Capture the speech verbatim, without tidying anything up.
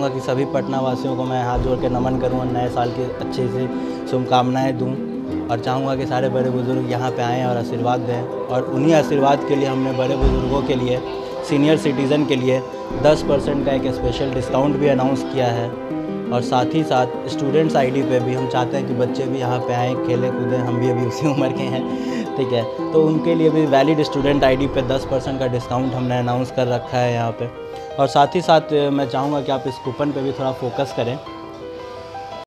चाहूँगा कि सभी पटना वासियों को मैं हाथ जोड़ के नमन करूँ और नए साल की अच्छे से शुभकामनाएँ दूँ और चाहूँगा कि सारे बड़े बुज़ुर्ग यहाँ पे आएँ और आशीर्वाद दें। और उन्हीं आशीर्वाद के लिए हमने बड़े बुज़ुर्गों के लिए, सीनियर सिटीज़न के लिए दस परसेंट का एक स्पेशल डिस्काउंट भी अनाउंस किया है। और साथ ही साथ स्टूडेंट्स आईडी पे भी हम चाहते हैं कि बच्चे भी यहाँ पे आएँ, खेलें कूदें, हम भी अभी उसी उम्र के हैं, ठीक है। तो उनके लिए भी वैलिड स्टूडेंट आईडी पे दस परसेंट का डिस्काउंट हमने अनाउंस कर रखा है यहाँ पे। और साथ ही साथ मैं चाहूँगा कि आप इस कूपन पे भी थोड़ा फोकस करें।